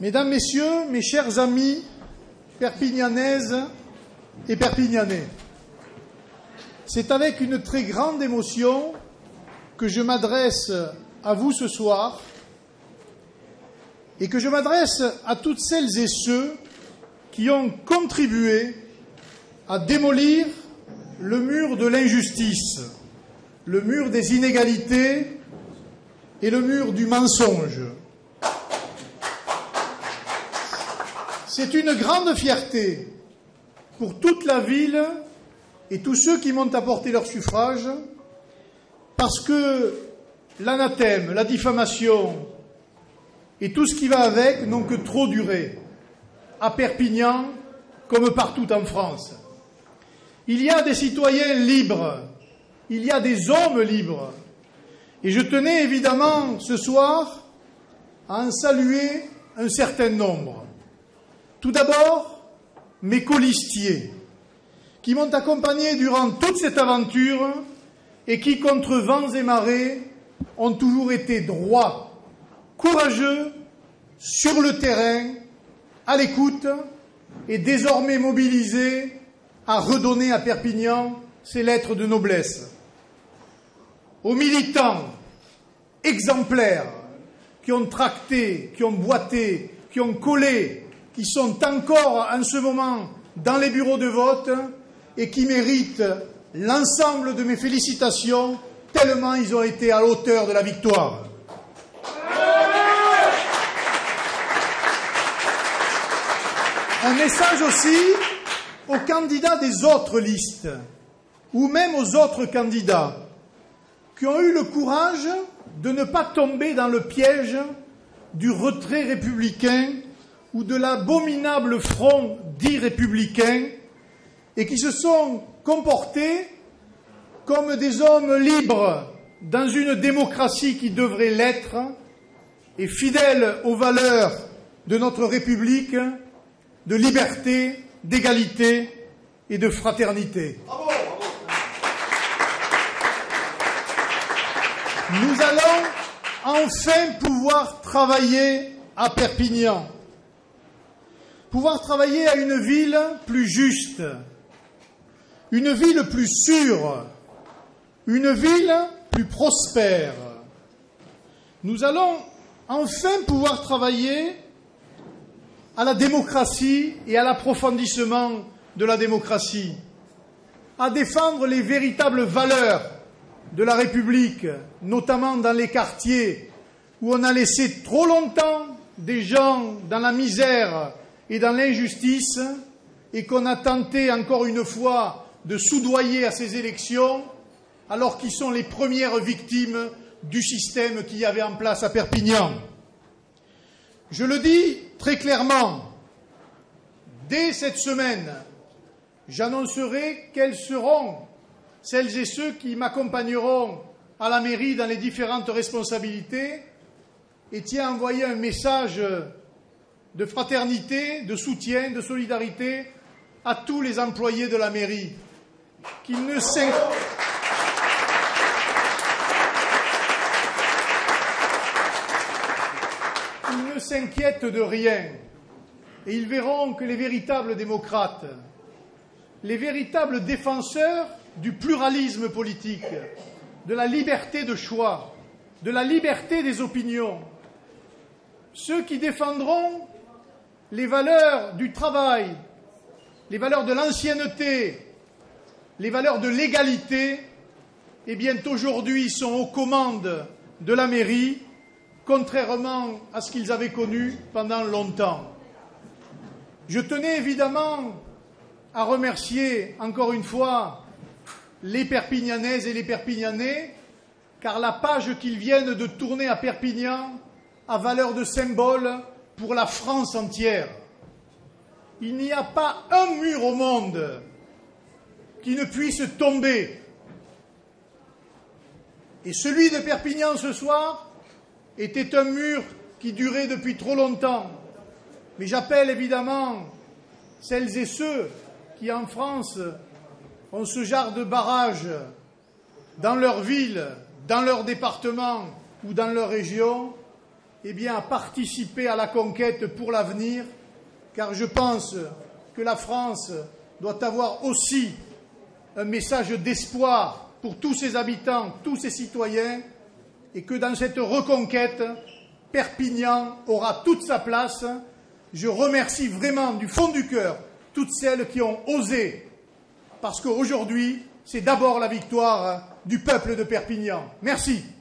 Mesdames, Messieurs, mes chers amis perpignanaises et perpignanais, c'est avec une très grande émotion que je m'adresse à vous ce soir et que je m'adresse à toutes celles et ceux qui ont contribué à démolir le mur de l'injustice, le mur des inégalités et le mur du mensonge. C'est une grande fierté pour toute la ville et tous ceux qui m'ont apporté leur suffrage, parce que l'anathème, la diffamation et tout ce qui va avec n'ont que trop duré, à Perpignan comme partout en France. Il y a des citoyens libres, il y a des hommes libres, et je tenais évidemment ce soir à en saluer un certain nombre. Tout d'abord, mes colistiers, qui m'ont accompagné durant toute cette aventure et qui, contre vents et marées, ont toujours été droits, courageux, sur le terrain, à l'écoute et désormais mobilisés à redonner à Perpignan ses lettres de noblesse. Aux militants exemplaires qui ont tracté, qui ont boité, qui ont collé, qui sont encore en ce moment dans les bureaux de vote et qui méritent l'ensemble de mes félicitations tellement ils ont été à l'auteur de la victoire. Un message aussi aux candidats des autres listes ou même aux autres candidats qui ont eu le courage de ne pas tomber dans le piège du retrait républicain ou de l'abominable front dit républicain et qui se sont comportés comme des hommes libres dans une démocratie qui devrait l'être et fidèles aux valeurs de notre République de liberté, d'égalité et de fraternité. Bravo, bravo. Nous allons enfin pouvoir travailler à Perpignan. Pouvoir travailler à une ville plus juste, une ville plus sûre, une ville plus prospère. Nous allons enfin pouvoir travailler à la démocratie et à l'approfondissement de la démocratie, à défendre les véritables valeurs de la République, notamment dans les quartiers où on a laissé trop longtemps des gens dans la misère et dans l'injustice, et qu'on a tenté encore une fois de soudoyer à ces élections, alors qu'ils sont les premières victimes du système qu'il y avait en place à Perpignan. Je le dis très clairement, dès cette semaine, j'annoncerai quels seront celles et ceux qui m'accompagneront à la mairie dans les différentes responsabilités, et tiens à envoyer un message de fraternité, de soutien, de solidarité à tous les employés de la mairie, qu'ils ne s'inquiètent de rien, et ils verront que les véritables démocrates, les véritables défenseurs du pluralisme politique, de la liberté de choix, de la liberté des opinions, ceux qui défendront les valeurs du travail, les valeurs de l'ancienneté, les valeurs de l'égalité, eh bien aujourd'hui sont aux commandes de la mairie, contrairement à ce qu'ils avaient connu pendant longtemps. Je tenais évidemment à remercier encore une fois les Perpignanaises et les Perpignanais, car la page qu'ils viennent de tourner à Perpignan a valeur de symbole pour la France entière. Il n'y a pas un mur au monde qui ne puisse tomber. Et celui de Perpignan ce soir était un mur qui durait depuis trop longtemps. Mais j'appelle évidemment celles et ceux qui en France ont ce genre de barrage dans leur ville, dans leur département ou dans leur région, à participer à la conquête pour l'avenir, car je pense que la France doit avoir aussi un message d'espoir pour tous ses habitants, tous ses citoyens, et que dans cette reconquête, Perpignan aura toute sa place. Je remercie vraiment du fond du cœur toutes celles qui ont osé, parce qu'aujourd'hui, c'est d'abord la victoire du peuple de Perpignan. Merci.